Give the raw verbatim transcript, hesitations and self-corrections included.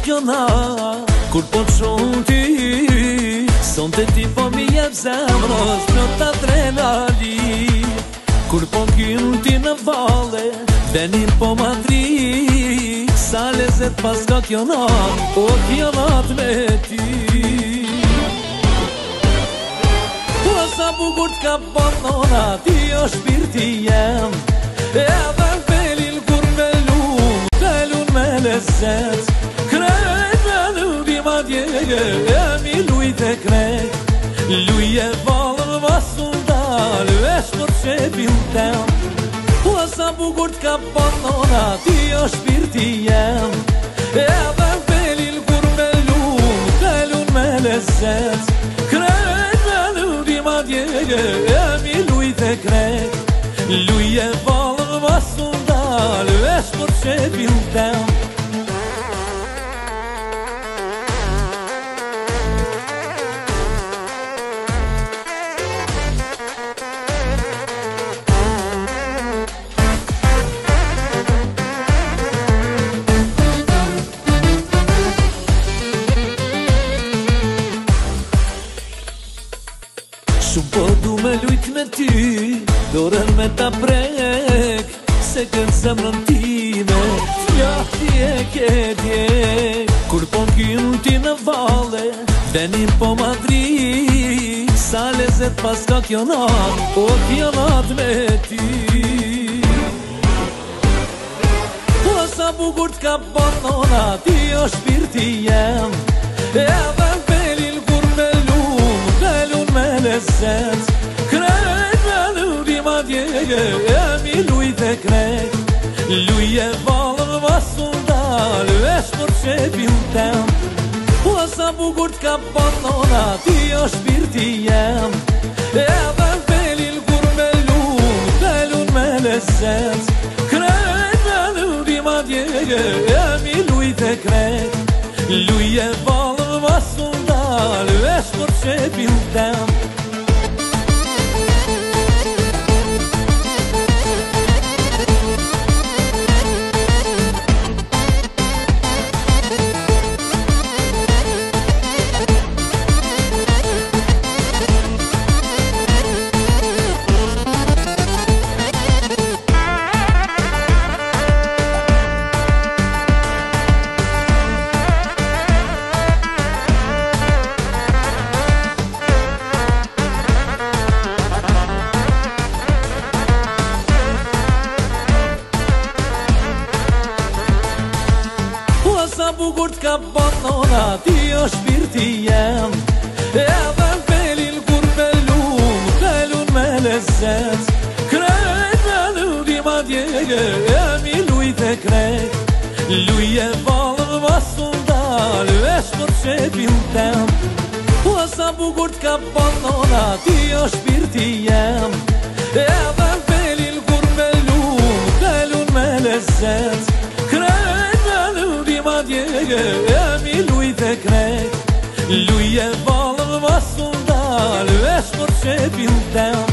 shkjona kur po të shumë ty. Son të ti po mi jep zemrës plot adrenalin. Kur po kym ti në vale, venin po ma dri. Sa lezet pas ka kjo nat, o kjo nat me ty. Po sa bukur t'ka banona, ti o shpirti jem. Edhe pelin kur me lun, pelun me lezet. Krejt me lubi ma djege, e mi lujt e krejt. Luj e valën vasun dal, vesh për qepin tem. Po sa bukur t'ka banona, ti o shpirti jem. Edhe pelin kur me lun, pelun me lezet. Krejt me lubi ma djege, e mi lujt e krejt. Luj e valën vasun dal, vesh për qepin tem. Shumë po du me lujt me ty, dorën me ta prek. Se kënë zemrën time, fjahti e ke djek. Kur po kym ti në vale, venin po ma dri. Sa lezet pas ka kjo nat, o kjo nat me ty. Po sa bukur t'ka banona, ti o shpirti jem. Edhe pelin kur me lun, pelun me lezet. Krejt me lubi ma djege, e mi lujt e krejt. Luj e valën vasun dal, vesh për qepin tem. Po sa bukur t'ka banona, ti o shpirti jem. Edhe pelin kur me lun, pelun me lezet. Krejt me lubi ma djege, e mi lujt e krejt. Luj e valën vasun dal, vesh për qepin tem. Sa bukur t'ka banona, ti o shpirti jem. Edhe pelin kur me lun, pelun me lezet. Krejt me lubi ma djege, e mi lujt e krejt. Luj e valën vasun dal, vesh për qepin tem. Po sa bukur t'ka banona, ti o shpirti jem. Edhe pelin kur me lun, pelun me lezet. Ma djege, e mi lujt e krejt. Luj e valën vasun dal, vesh për qepin tem.